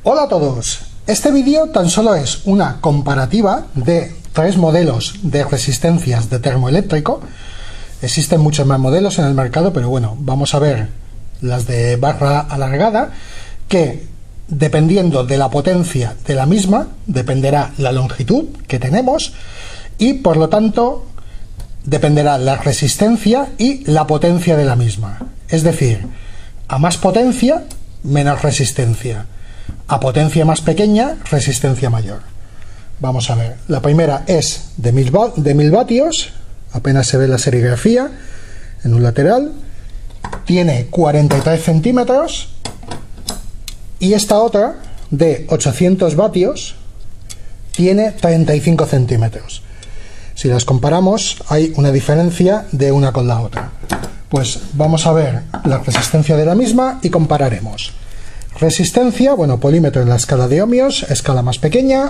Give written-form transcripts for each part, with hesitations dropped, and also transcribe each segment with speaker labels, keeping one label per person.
Speaker 1: Hola a todos, este vídeo tan solo es una comparativa de tres modelos de resistencias de termoeléctrico. Existen muchos más modelos en el mercado, pero bueno, vamos a ver las de barra alargada, que dependiendo de la potencia de la misma, dependerá la longitud que tenemos y por lo tanto dependerá la resistencia y la potencia de la misma. Es decir, a más potencia, menos resistencia. A potencia más pequeña, resistencia mayor. Vamos a ver, la primera es de 1000 vatios, apenas se ve la serigrafía en un lateral, tiene 43 centímetros, y esta otra de 800 vatios tiene 35 centímetros. Si las comparamos, hay una diferencia de una con la otra. Pues vamos a ver la resistencia de la misma y compararemos. Resistencia, bueno, polímetro en la escala de ohmios, escala más pequeña.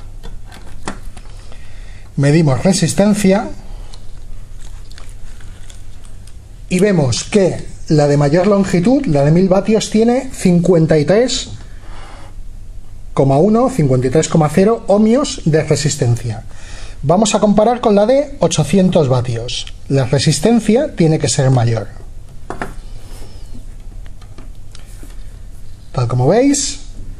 Speaker 1: Medimos resistencia y vemos que la de mayor longitud, la de 1000 vatios, tiene 53,1, 53,0 ohmios de resistencia. Vamos a comparar con la de 800 vatios. La resistencia tiene que ser mayor. Tal como veis,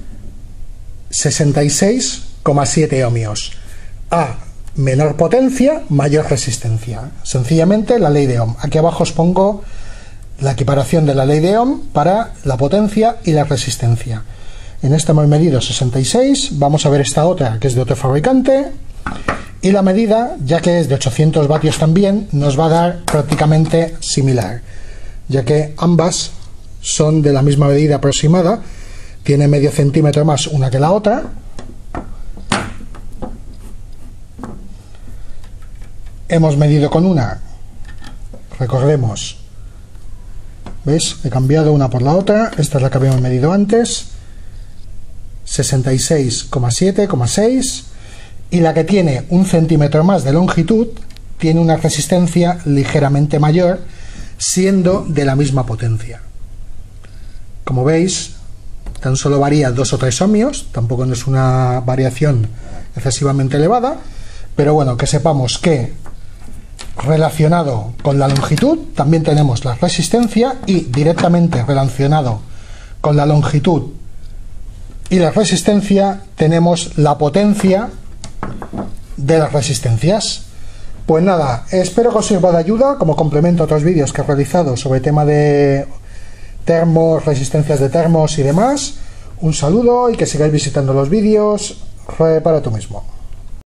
Speaker 1: 66,7 ohmios. A menor potencia, mayor resistencia. Sencillamente la ley de Ohm. Aquí abajo os pongo la equiparación de la ley de Ohm para la potencia y la resistencia. En esta hemos medido 66, vamos a ver esta otra que es de otro fabricante, y la medida, ya que es de 800 vatios también, nos va a dar prácticamente similar, ya que ambas son de la misma medida aproximada, tiene medio centímetro más una que la otra. Hemos medido con una, recordemos, ¿ves? He cambiado una por la otra, esta es la que habíamos medido antes, 66,7,6, y la que tiene un centímetro más de longitud tiene una resistencia ligeramente mayor, siendo de la misma potencia. Como veis, tan solo varía 2 o 3 ohmios, tampoco no es una variación excesivamente elevada, pero bueno, que sepamos que relacionado con la longitud también tenemos la resistencia, y directamente relacionado con la longitud y la resistencia tenemos la potencia de las resistencias. Pues nada, espero que os sirva de ayuda como complemento a otros vídeos que he realizado sobre tema de termos, resistencias de termos y demás. Un saludo y que sigáis visitando los vídeos. Repara tú mismo.